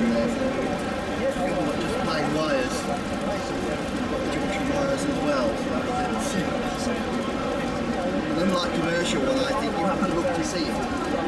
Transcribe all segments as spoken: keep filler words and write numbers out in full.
Not just plain wires, junction wires as well. And unlike commercial one, I think you have to look to see it.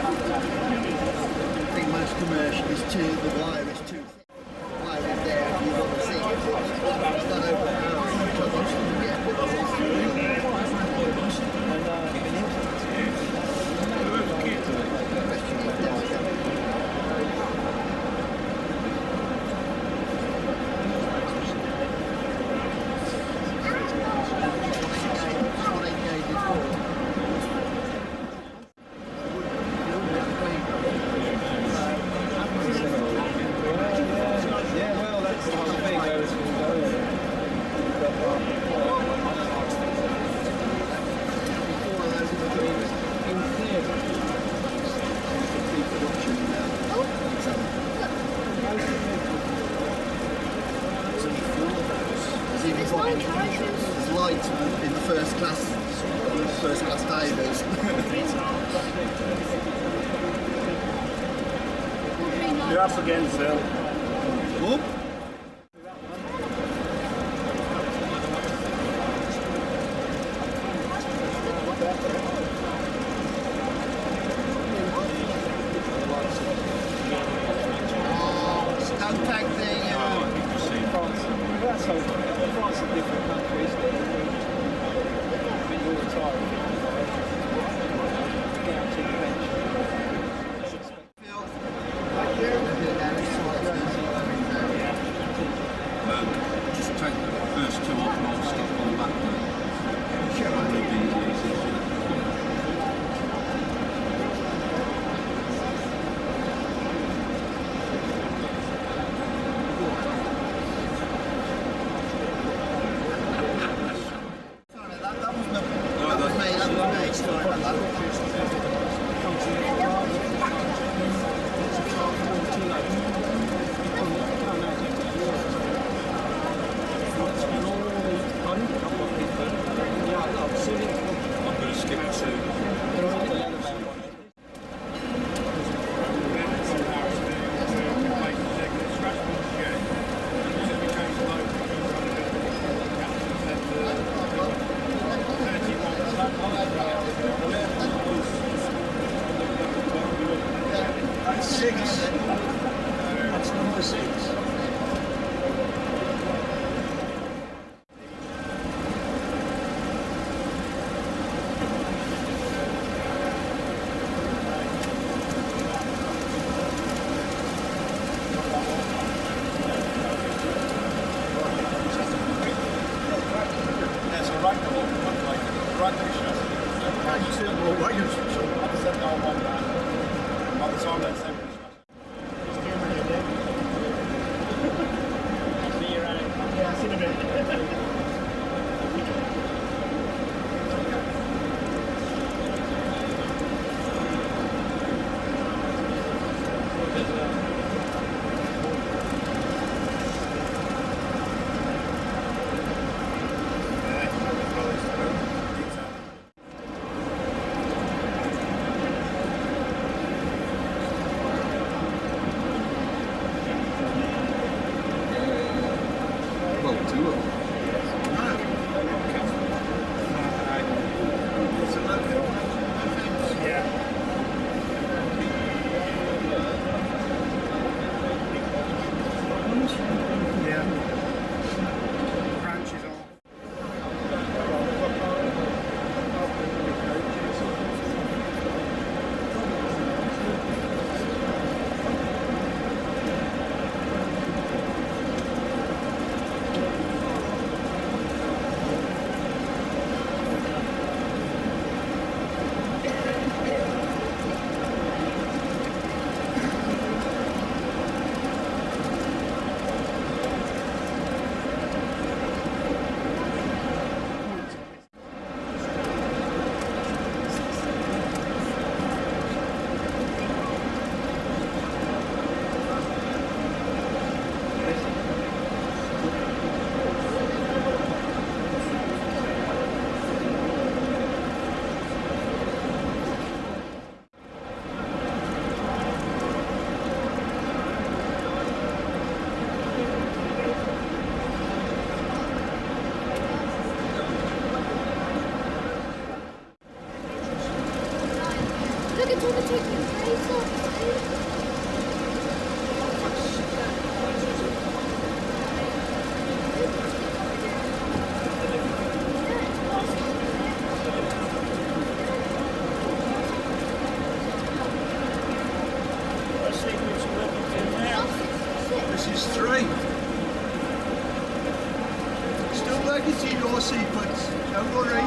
I think most commercial is too, the wire is too thick. The wire is there if you look to see it. It's not overpowering, which I think you get with There's light in the first class, first class divers. You're up again, Phil. Oh. Don't tag the... Uh, That's so France is different countries. Been all the time. Guaranteed pension. Um, just take the first two off and I'll stop on the back there. Sure. Six. That's number six. That's a right to hold, right to shut. Right to sit or right to shut. I just said no one man. By the time that's everything. Yeah, I've seen a bit. This is three. Still working through your sequence. Don't worry.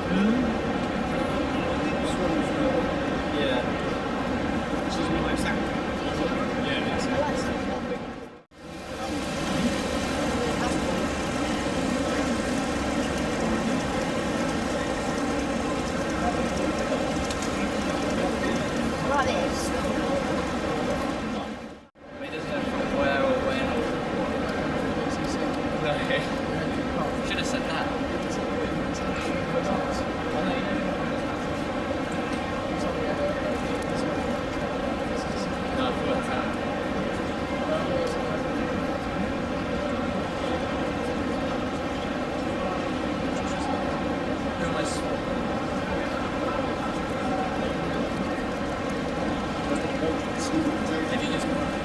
Yeah. This is almost that. Yeah, it's What is? It doesn't have where or when or... No. Should have said that. No, I forgot that. Who am I swapping? Did you just...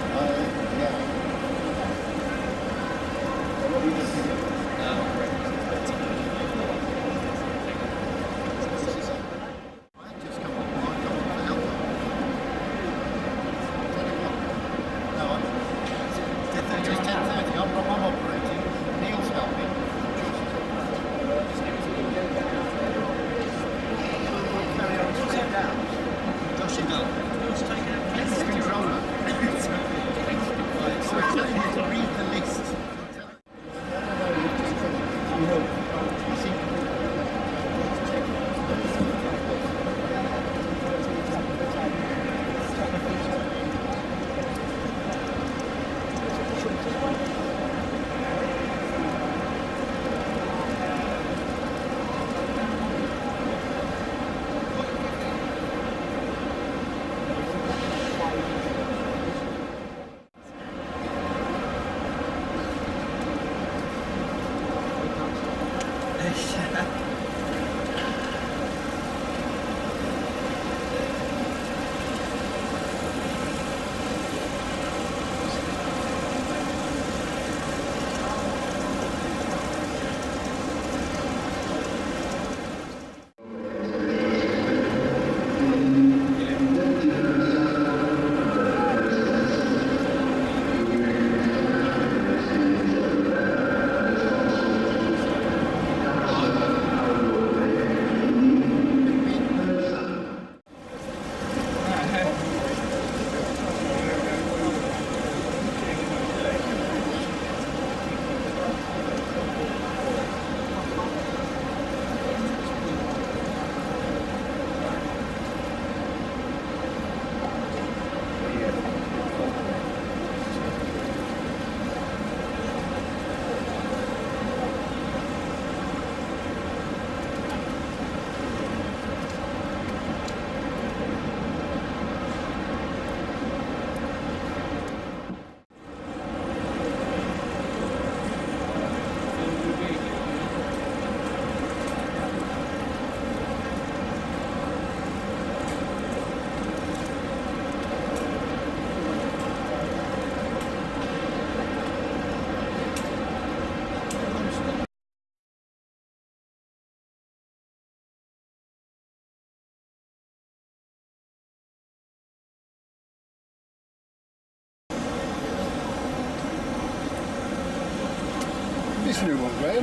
This new one, Graham.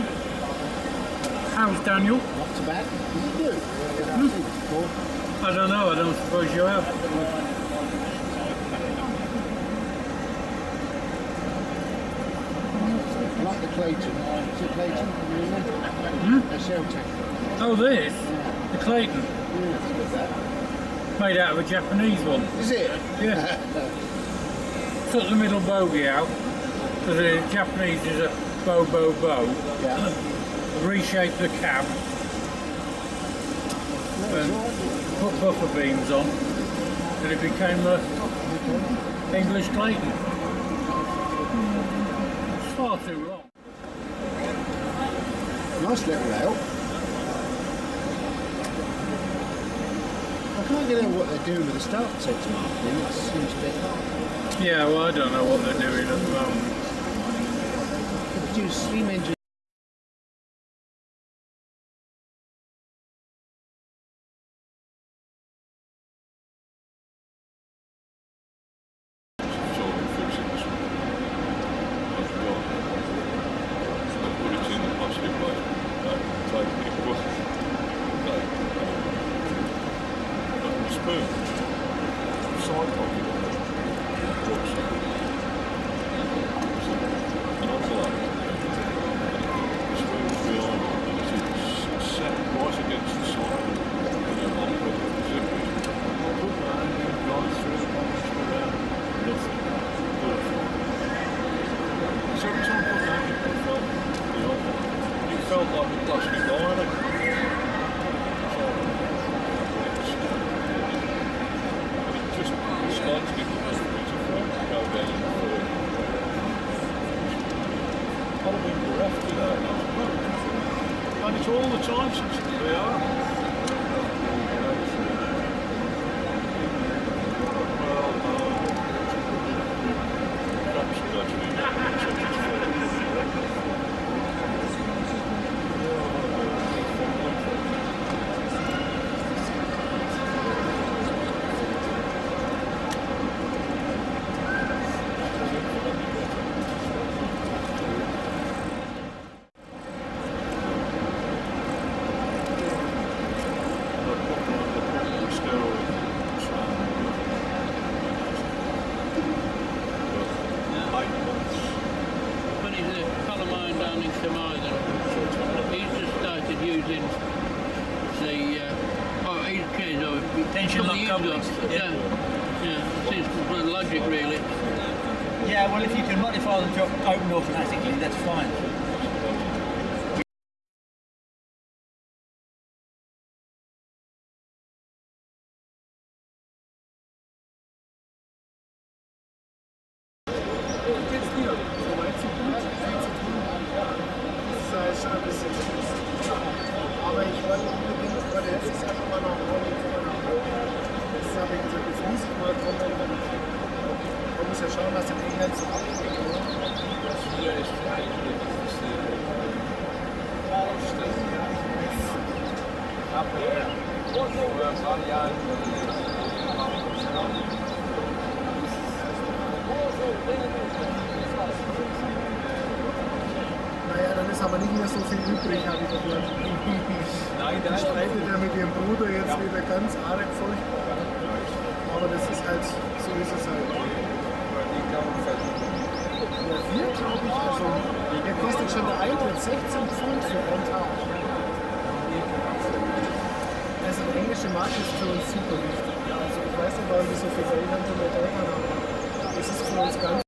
How's Daniel? Not so bad. Is it good? I've seen it before. I don't know, I don't suppose you have. I like the Clayton. Is it Clayton? Hmm? A shell tank. Oh, this? The Clayton. Yeah, it's good that. Made out of a Japanese one. Is it? Yeah. Took the middle bogey out, because the Japanese is a bow, bow, bow. Yeah. Reshaped the cab. And put buffer beams on. And it became the English Clayton. It's far too long. Nice little rail. I can't get over what they're doing with the start sets marketing. It seems a bit hard. Yeah, well, I don't know what they're doing at the moment. They produce steam engines. spoon. Side pocket. An envelope. The spoon's behind it, and it's set right against the side. And then I'll put the zip in. I'll put my hand in, gone through, punched around, nothing. So every time I put that in, I felt the envelope. It felt like a plastic lining. So, it just slides me because it's a front to go down the floor. I'd have been bereft of that. And it's all the time since they are. Well, uh, perhaps gradually now, such as Tension lock couplings. Yeah, yeah. Seems logic really. Yeah, well, if you can modify them to open automatically, that's fine. Aber ich wollte unbedingt bei der letztes Jahr mal nach Warley kommen. Das habe ich gesagt, jetzt muss ich mal kommen. Man muss ja schauen, was in England so abgeht. Das hier ist eigentlich das Naja, dann ist aber nicht mehr so viel übrig, habe ich gehört. Nein, da streitet er mit ihrem Bruder jetzt wieder ganz arg furchtbar. Aber das ist halt, so ist es halt. Ja, wir glaube ich, also, der kostet schon der Eintritt sechzehn Pfund für einen Tag. Also der englische Markt ist für uns super wichtig. Also ich weiß nicht, warum wir so viel Geld haben, aber das ist für uns ganz